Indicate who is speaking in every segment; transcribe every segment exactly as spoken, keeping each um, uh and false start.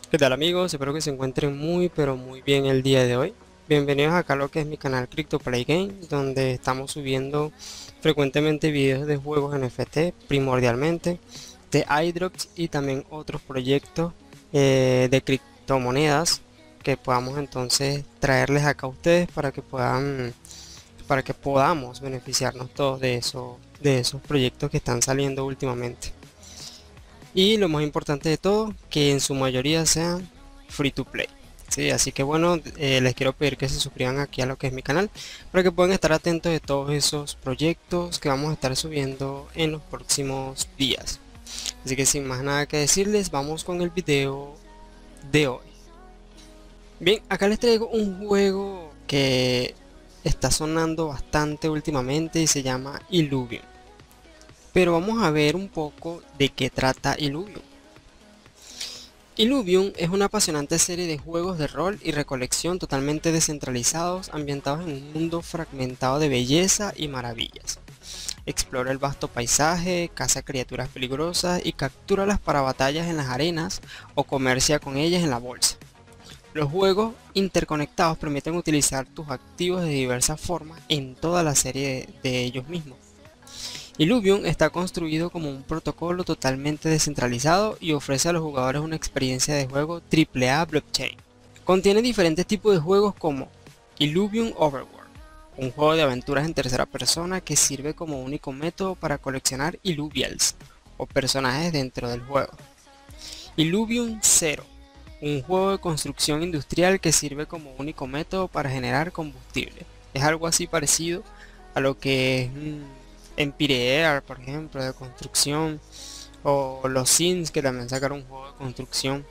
Speaker 1: ¿Qué tal amigos? Espero que se encuentren muy pero muy bien el día de hoy. Bienvenidos acá a lo que es mi canal CryptoPlay Game, donde estamos subiendo frecuentemente videos de juegos N F T, primordialmente, de iDrops y también otros proyectos eh, de criptomonedas que podamos entonces traerles acá a ustedes para que puedan, para que podamos beneficiarnos todos de eso, de esos proyectos que están saliendo últimamente. Y lo más importante de todo, que en su mayoría sean free to play. Sí, así que bueno, eh, les quiero pedir que se suscriban aquí a lo que es mi canal para que puedan estar atentos de todos esos proyectos que vamos a estar subiendo en los próximos días. Así que sin más nada que decirles, vamos con el video de hoy. Bien, acá les traigo un juego que está sonando bastante últimamente y se llama Illuvium. Pero vamos a ver un poco de qué trata Illuvium. Illuvium es una apasionante serie de juegos de rol y recolección totalmente descentralizados, ambientados en un mundo fragmentado de belleza y maravillas. Explora el vasto paisaje, caza criaturas peligrosas y captúralas para batallas en las arenas o comercia con ellas en la bolsa. Los juegos interconectados permiten utilizar tus activos de diversas formas en toda la serie de, de ellos mismos. Illuvium está construido como un protocolo totalmente descentralizado y ofrece a los jugadores una experiencia de juego triple A blockchain. Contiene diferentes tipos de juegos como Illuvium Overworld, un juego de aventuras en tercera persona que sirve como único método para coleccionar Illuvials o personajes dentro del juego. Illuvium Zero, un juego de construcción industrial que sirve como único método para generar combustible. Es algo así parecido a lo que es mmm, Empire Air, por ejemplo, de construcción, o los Sims, que también sacaron un juego de construcción.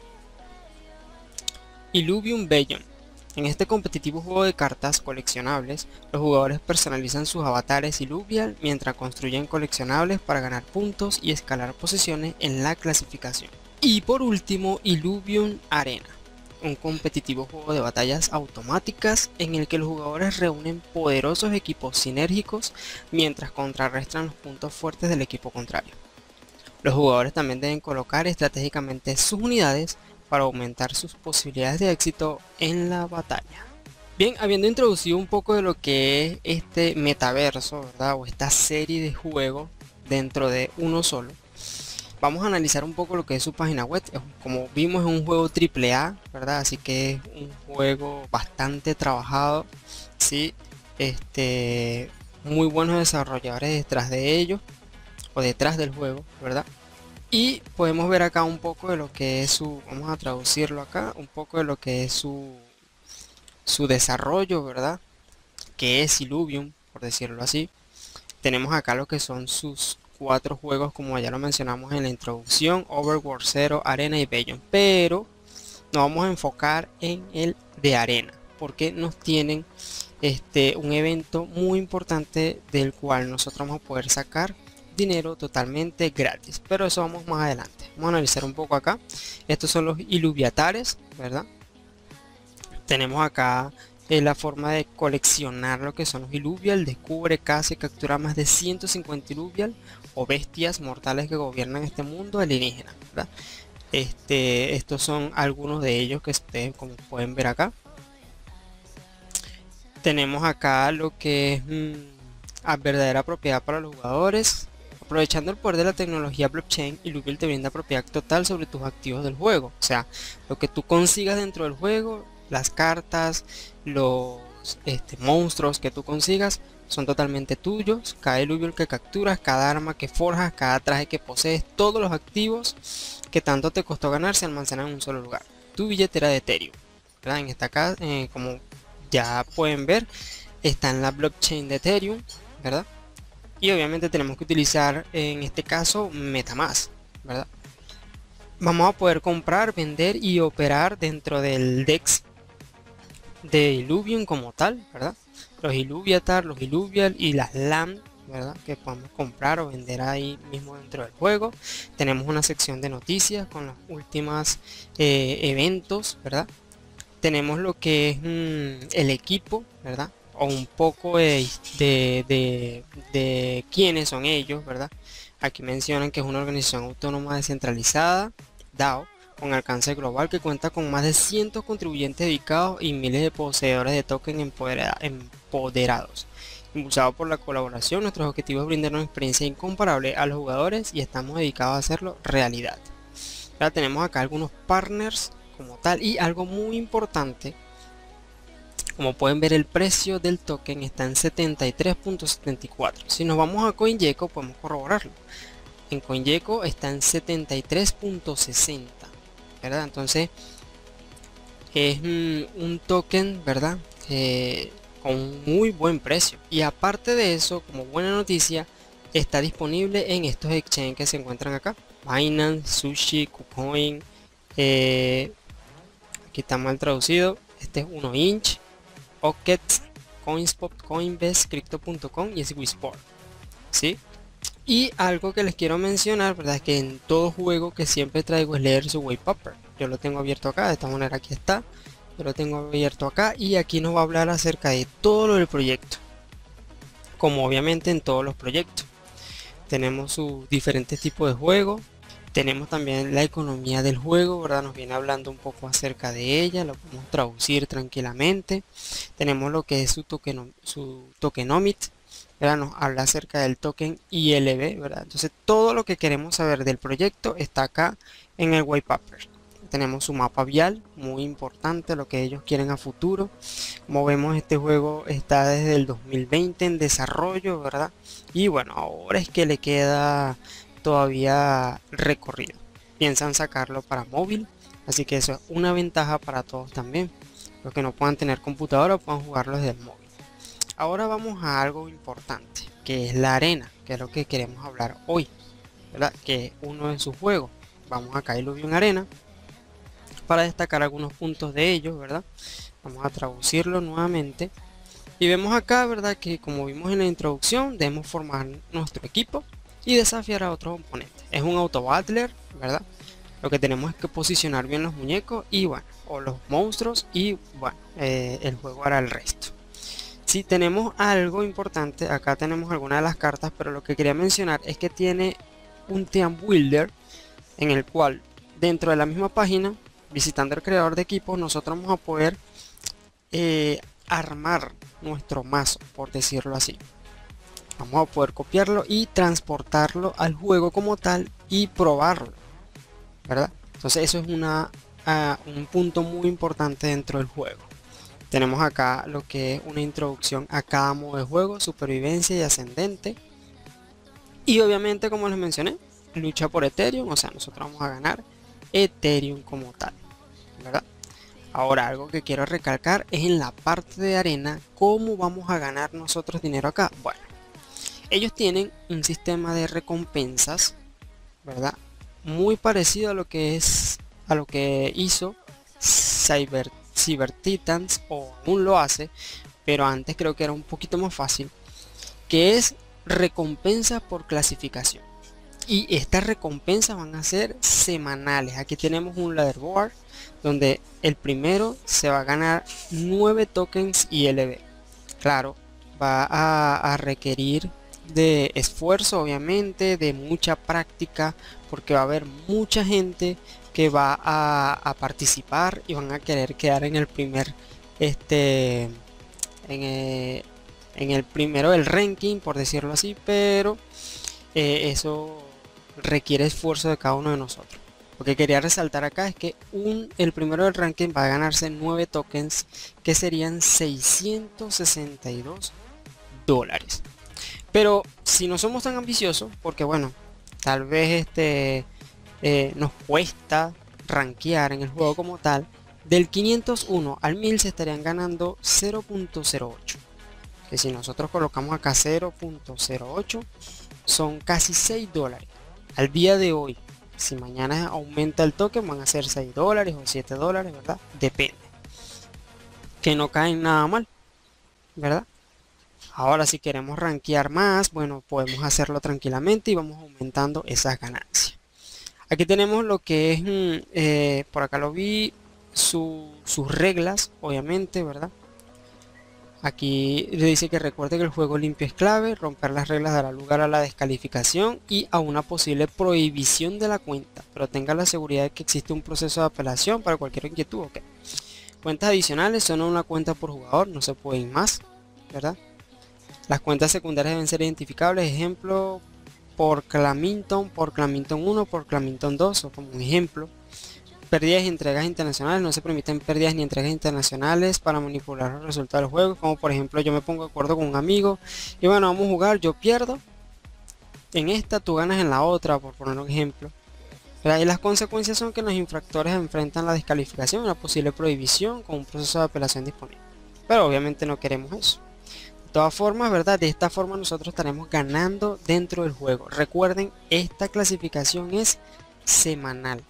Speaker 1: Illuvium Beyond. En este competitivo juego de cartas coleccionables, los jugadores personalizan sus avatares Illuvial mientras construyen coleccionables para ganar puntos y escalar posiciones en la clasificación. Y por último, Illuvium Arena, un competitivo juego de batallas automáticas en el que los jugadores reúnen poderosos equipos sinérgicos mientras contrarrestan los puntos fuertes del equipo contrario. Los jugadores también deben colocar estratégicamente sus unidades para aumentar sus posibilidades de éxito en la batalla. Bien, habiendo introducido un poco de lo que es este metaverso, ¿verdad? O esta serie de juegos dentro de uno solo, vamos a analizar un poco lo que es su página web. Como vimos, es un juego triple A, ¿verdad? Así que es un juego bastante trabajado, ¿sí? Este, muy buenos desarrolladores detrás de ellos, o detrás del juego, ¿verdad? Y podemos ver acá un poco de lo que es su, vamos a traducirlo acá, un poco de lo que es su, su desarrollo, ¿verdad? Que es Illuvium, por decirlo así. Tenemos acá lo que son sus cuatro juegos, como ya lo mencionamos en la introducción: Overworld, Zero, Arena y Beyond. Pero nos vamos a enfocar en el de Arena, porque nos tienen este, un evento muy importante del cual nosotros vamos a poder sacar dinero totalmente gratis. Pero eso vamos más adelante. Vamos a analizar un poco acá. Estos son los Illuviatares, ¿verdad? Tenemos acá eh, la forma de coleccionar lo que son los Illuvial. Descubre, caza y captura más de ciento cincuenta Illuvial o bestias mortales que gobiernan este mundo alienígena, ¿verdad? Este, estos son algunos de ellos que ustedes, como pueden ver acá. Tenemos acá lo que es mmm, a verdadera propiedad para los jugadores. Aprovechando el poder de la tecnología blockchain, Illuvial te brinda propiedad total sobre tus activos del juego. O sea, lo que tú consigas dentro del juego, las cartas, los este, monstruos que tú consigas, son totalmente tuyos. Cada Illuvial que capturas, cada arma que forjas, cada traje que posees, todos los activos que tanto te costó ganar se almacenan en un solo lugar. Tu billetera de Ethereum, ¿verdad? En esta casa, eh, como ya pueden ver, está en la blockchain de Ethereum, ¿verdad? Y obviamente tenemos que utilizar en este caso MetaMask, ¿verdad? Vamos a poder comprar, vender y operar dentro del DEX de Illuvium como tal, ¿verdad? Los Illuviatar, los Illuvial y las LAN, ¿verdad? Que podemos comprar o vender ahí mismo dentro del juego. Tenemos una sección de noticias con los últimos eh, eventos, ¿verdad? Tenemos lo que es mmm, el equipo, ¿verdad? O un poco de, de, de, de quiénes son ellos, ¿verdad? Aquí mencionan que es una organización autónoma descentralizada, DAO, con alcance global que cuenta con más de cientos contribuyentes dedicados y miles de poseedores de token empodera- empoderados. Impulsado por la colaboración, nuestros objetivos es brindar una experiencia incomparable a los jugadores y estamos dedicados a hacerlo realidad. Ahora tenemos acá algunos partners como tal y algo muy importante. Como pueden ver, el precio del token está en setenta y tres punto setenta y cuatro. Si nos vamos a CoinGecko podemos corroborarlo. En CoinGecko está en setenta y tres punto sesenta, ¿verdad? Entonces es mm, un token, ¿verdad? Eh, con un muy buen precio. Y aparte de eso, como buena noticia, está disponible en estos exchanges que se encuentran acá: Binance, Sushi, KuCoin. Eh, aquí está mal traducido. Este es uno inch, Ockets, Coinspot, Coinbase, Crypto punto com y Swissport, ¿sí? Y algo que les quiero mencionar, ¿verdad? Es que en todo juego que siempre traigo es leer su white paper. Yo lo tengo abierto acá, de esta manera aquí está. Yo lo tengo abierto acá y aquí nos va a hablar acerca de todo lo del proyecto. Como obviamente en todos los proyectos. Tenemos sus diferentes tipos de juegos. Tenemos también la economía del juego, ¿verdad? Nos viene hablando un poco acerca de ella, lo podemos traducir tranquilamente. Tenemos lo que es su, token, su tokenomit, ¿verdad? Nos habla acerca del token I L B, ¿verdad? Entonces todo lo que queremos saber del proyecto está acá en el white paper. Tenemos su mapa vial, muy importante, lo que ellos quieren a futuro. Como vemos, este juego está desde el dos mil veinte en desarrollo, ¿verdad? Y bueno, ahora es que le queda todavía recorrido. Piensan sacarlo para móvil, así que eso es una ventaja para todos también. Los que no puedan tener computadora puedan jugarlo desde el móvil. Ahora vamos a algo importante, que es la arena, que es lo que queremos hablar hoy, ¿verdad? Que es uno de sus juegos. Vamos acá a Illuvium Arena para destacar algunos puntos de ellos, ¿verdad? Vamos a traducirlo nuevamente. Y vemos acá, ¿verdad? Que como vimos en la introducción, debemos formar nuestro equipo y desafiar a otros oponentes. Es un auto battler, ¿verdad? Lo que tenemos es que posicionar bien los muñecos y bueno, o los monstruos, y bueno, eh, el juego hará el resto. Si tenemos algo importante, acá tenemos algunas de las cartas, pero lo que quería mencionar es que tiene un team builder en el cual dentro de la misma página, visitando el creador de equipos, nosotros vamos a poder eh, armar nuestro mazo, por decirlo así. Vamos a poder copiarlo y transportarlo al juego como tal y probarlo, ¿verdad? Entonces eso es una, uh, un punto muy importante dentro del juego. Tenemos acá lo que es una introducción a cada modo de juego: supervivencia y ascendente. Y obviamente, como les mencioné, lucha por Ethereum, o sea, nosotros vamos a ganar Ethereum como tal, ¿verdad? Ahora, algo que quiero recalcar es en la parte de arena, ¿cómo vamos a ganar nosotros dinero acá? Bueno, ellos tienen un sistema de recompensas, ¿verdad? Muy parecido a lo que es a lo que hizo Cyber, Cyber Titans, o aún lo hace, pero antes creo que era un poquito más fácil, que es recompensas por clasificación. Y estas recompensas van a ser semanales. Aquí tenemos un leaderboard donde el primero se va a ganar nueve tokens I L B. Claro, va a, a requerir de esfuerzo, obviamente, de mucha práctica, porque va a haber mucha gente que va a, a participar y van a querer quedar en el primer este en el, en el primero del ranking, por decirlo así, pero eh, eso requiere esfuerzo de cada uno de nosotros. Lo que quería resaltar acá es que un, el primero del ranking va a ganarse nueve tokens, que serían seiscientos sesenta y dos dólares. Pero si no somos tan ambiciosos, porque bueno, tal vez este eh, nos cuesta rankear en el juego como tal, del quinientos uno al mil se estarían ganando cero punto cero ocho. Que si nosotros colocamos acá cero punto cero ocho, son casi seis dólares. Al día de hoy, si mañana aumenta el token, van a ser seis dólares o siete dólares, ¿verdad? Depende. Que no caen nada mal, ¿verdad? Ahora, si queremos rankear más, bueno, podemos hacerlo tranquilamente y vamos aumentando esas ganancias. Aquí tenemos lo que es, eh, por acá lo vi, su, sus reglas, obviamente, ¿verdad? Aquí le dice que recuerde que el juego limpio es clave, romper las reglas dará lugar a la descalificación y a una posible prohibición de la cuenta, pero tenga la seguridad de que existe un proceso de apelación para cualquier inquietud. Okay. Cuentas adicionales son una cuenta por jugador, no se pueden más, ¿verdad? Las cuentas secundarias deben ser identificables, ejemplo, por Clamington, por Clamington uno, por Clamington dos, o como un ejemplo. Pérdidas y entregas internacionales, no se permiten pérdidas ni entregas internacionales para manipular los resultados del juego, como por ejemplo yo me pongo de acuerdo con un amigo y bueno, vamos a jugar, yo pierdo en esta, tú ganas en la otra, por poner un ejemplo. Y las consecuencias son que los infractores enfrentan la descalificación, una posible prohibición con un proceso de apelación disponible. Pero obviamente no queremos eso. De todas formas, ¿verdad? De esta forma nosotros estaremos ganando dentro del juego. Recuerden, esta clasificación es semanal.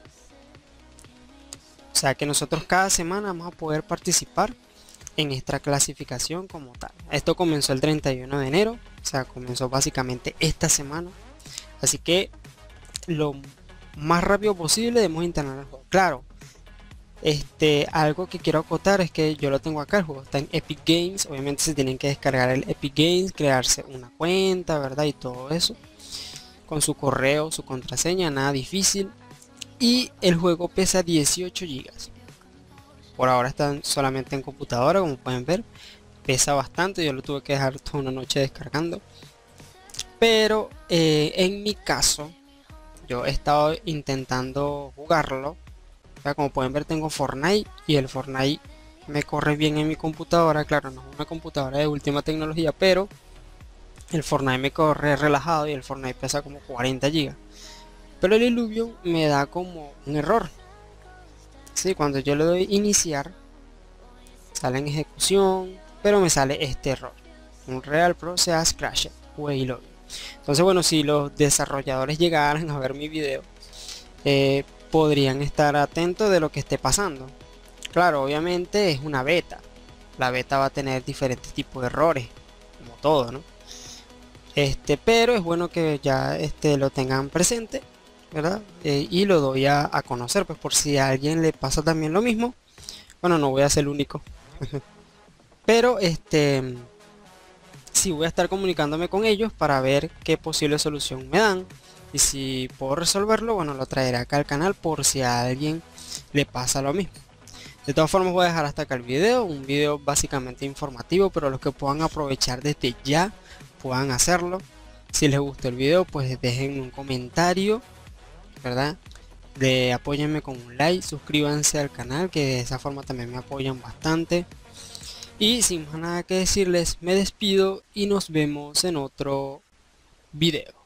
Speaker 1: O sea que nosotros cada semana vamos a poder participar en esta clasificación como tal. Esto comenzó el treinta y uno de enero, o sea, comenzó básicamente esta semana. Así que lo más rápido posible debemos internar el juego. Claro, este, algo que quiero acotar es que yo lo tengo acá, el juego está en Epic Games. Obviamente se tienen que descargar el Epic Games, crearse una cuenta, ¿verdad? Y todo eso. Con su correo, su contraseña, nada difícil. Y el juego pesa dieciocho gigas. Por ahora están solamente en computadora, como pueden ver. Pesa bastante, yo lo tuve que dejar toda una noche descargando. Pero eh, en mi caso, yo he estado intentando jugarlo. O sea, como pueden ver, tengo Fortnite y el Fortnite me corre bien en mi computadora. Claro, no es una computadora de última tecnología, pero el Fortnite me corre relajado y el Fortnite pesa como cuarenta gigas. Pero el Illuvium me da como un error. Sí, cuando yo le doy iniciar, sale en ejecución, pero me sale este error: un Real Process Crashed o Illuvium. Entonces, bueno, si los desarrolladores llegaran a ver mi video, eh, podrían estar atentos de lo que esté pasando. Claro, obviamente es una beta. La beta va a tener diferentes tipos de errores, como todo, ¿no? Este, pero es bueno que ya este, lo tengan presente, ¿verdad? Eh, y lo doy a, a conocer, pues por si a alguien le pasa también lo mismo. Bueno, no voy a ser el único. Pero este, sí voy a estar comunicándome con ellos para ver qué posible solución me dan. Y si puedo resolverlo, bueno, lo traeré acá al canal por si a alguien le pasa lo mismo. De todas formas voy a dejar hasta acá el video, un video básicamente informativo, pero los que puedan aprovechar desde ya puedan hacerlo. Si les gustó el video, pues dejen un comentario, ¿verdad? De apóyenme con un like, suscríbanse al canal, que de esa forma también me apoyan bastante. Y sin más nada que decirles, me despido y nos vemos en otro video.